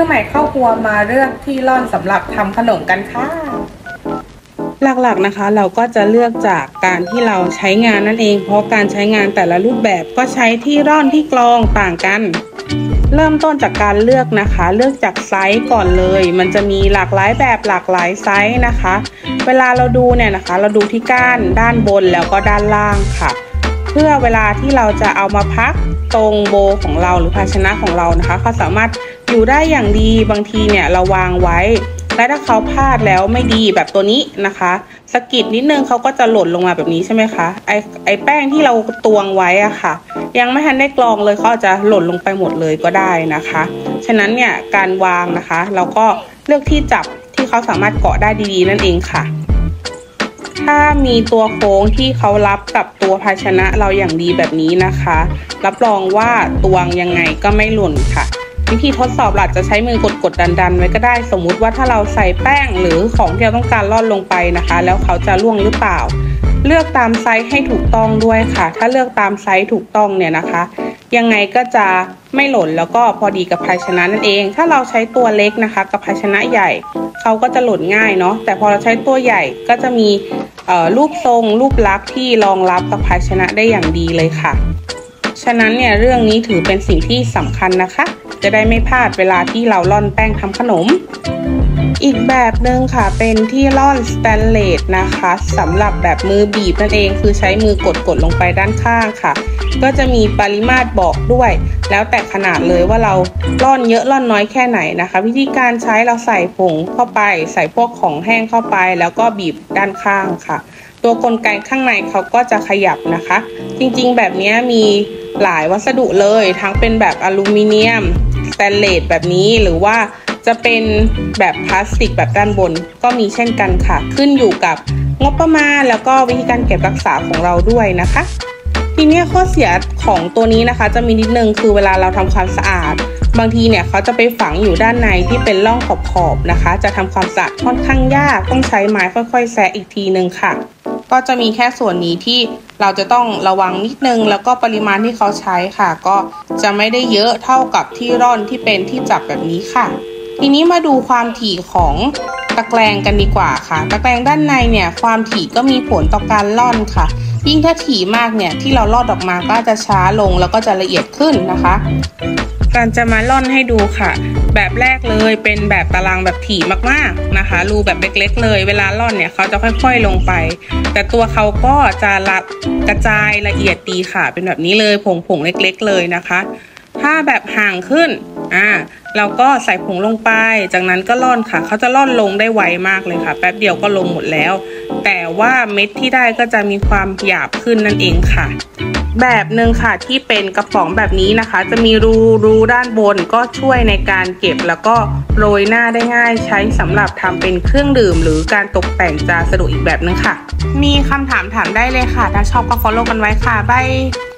รื่องใหม่เข้าครัวมาเลือกที่ร่อนสำหรับทำขนมกันค่ะหลักๆนะคะเราก็จะเลือกจากการที่เราใช้งานนั่นเองเพราะการใช้งานแต่ละรูปแบบก็ใช้ที่ร่อนที่กรองต่างกันเริ่มต้นจากการเลือกนะคะเลือกจากไซส์ก่อนเลยมันจะมีหลากหลายแบบหลากหลายไซส์นะคะเวลาเราดูเนี่ยนะคะเราดูที่ก้านด้านบนแล้วก็ด้านล่างค่ะเพื่อเวลาที่เราจะเอามาพักตรงโบของเราหรือภาชนะของเรานะคะเขาสามารถอยู่ได้อย่างดีบางทีเนี่ยเราวางไว้และถ้าเขาพลาดแล้วไม่ดีแบบตัวนี้นะคะสะกิดนิดนึงเขาก็จะหล่นลงมาแบบนี้ใช่ไหมคะไอแป้งที่เราตวงไว้อะค่ะยังไม่ทันได้กรองเลยเขาจะหล่นลงไปหมดเลยก็ได้นะคะฉะนั้นเนี่ยการวางนะคะเราก็เลือกที่จับที่เขาสามารถเกาะได้ดีๆนั่นเองค่ะถ้ามีตัวโค้งที่เขารับกับตัวภาชนะเราอย่างดีแบบนี้นะคะรับรองว่าตวงยังไงก็ไม่หล่นค่ะวิธีทดสอบเราจะใช้มือกดดันไว้ก็ได้สมมุติว่าถ้าเราใส่แป้งหรือของที่เราต้องการร่อนลงไปนะคะแล้วเขาจะร่วงหรือเปล่าเลือกตามไซส์ให้ถูกต้องด้วยค่ะถ้าเลือกตามไซส์ถูกต้องเนี่ยนะคะยังไงก็จะไม่หล่นแล้วก็พอดีกับภาชนะนั่นเองถ้าเราใช้ตัวเล็กนะคะกับภาชนะใหญ่เขาก็จะหล่นง่ายเนาะแต่พอเราใช้ตัวใหญ่ก็จะมีรูปทรงรูปลักษณ์ที่รองรับกับภาชนะได้อย่างดีเลยค่ะฉะนั้นเนี่ยเรื่องนี้ถือเป็นสิ่งที่สำคัญนะคะจะได้ไม่พลาดเวลาที่เราร่อนแป้งทำขนมอีกแบบหนึ่งค่ะเป็นที่ร่อนสแตนเลสนะคะสำหรับแบบมือบีบนั่นเองคือใช้มือกดลงไปด้านข้างค่ะก็จะมีปริมาตรบอกด้วยแล้วแต่ขนาดเลยว่าเราร่อนเยอะร่อนน้อยแค่ไหนนะคะวิธีการใช้เราใส่ผงเข้าไปใส่พวกของแห้งเข้าไปแล้วก็บีบด้านข้างค่ะตัวกลไกข้างในเขาก็จะขยับนะคะจริงๆแบบนี้มีหลายวัสดุเลยทั้งเป็นแบบอลูมิเนียมสแตนเลสแบบนี้หรือว่าจะเป็นแบบพลาสติกแบบด้านบนก็มีเช่นกันค่ะขึ้นอยู่กับงบประมาณแล้วก็วิธีการเก็บรักษาของเราด้วยนะคะทีนี้ข้อเสียของตัวนี้นะคะจะมีนิดนึงคือเวลาเราทำความสะอาดบางทีเนี่ยเขาจะไปฝังอยู่ด้านในที่เป็นร่องขอบๆนะคะจะทำความสะอาดค่อนข้างยากต้องใช้ไม้ค่อยๆแซะอีกทีนึงค่ะก็จะมีแค่ส่วนนี้ที่เราจะต้องระวังนิดนึงแล้วก็ปริมาณที่เขาใช้ค่ะก็จะไม่ได้เยอะเท่ากับที่ร่อนที่เป็นที่จับแบบนี้ค่ะทีนี้มาดูความถี่ของตะแกรงกันดีกว่าค่ะตะแกรงด้านในเนี่ยความถี่ก็มีผลต่อการร่อนค่ะยิ่งถ้าถี่มากเนี่ยที่เราลอดออกมาก็จะช้าลงแล้วก็จะละเอียดขึ้นนะคะการจะมาร่อนให้ดูค่ะแบบแรกเลยเป็นแบบตารางแบบถี่มากๆนะคะรูแบบเล็กๆเลยเวลาร่อนเนี่ยเขาจะค่อยๆลงไปแต่ตัวเขาก็จะกระจายละเอียดดีค่ะเป็นแบบนี้เลยผงเล็กๆเลยนะคะถ้าแบบห่างขึ้นเราก็ใส่ผงลงไปจากนั้นก็ร่อนค่ะเขาจะร่อนลงได้ไวมากเลยค่ะแป๊บเดียวก็ลงหมดแล้วแต่ว่าเม็ดที่ได้ก็จะมีความหยาบขึ้นนั่นเองค่ะแบบหนึ่งค่ะที่เป็นกระป๋องแบบนี้นะคะจะมีรูด้านบนก็ช่วยในการเก็บแล้วก็โรยหน้าได้ง่ายใช้สำหรับทำเป็นเครื่องดื่มหรือการตกแต่งจะสะดวกอีกแบบนึงค่ะมีคำถามได้เลยค่ะถ้าชอบก็ follow กันไว้ค่ะบาย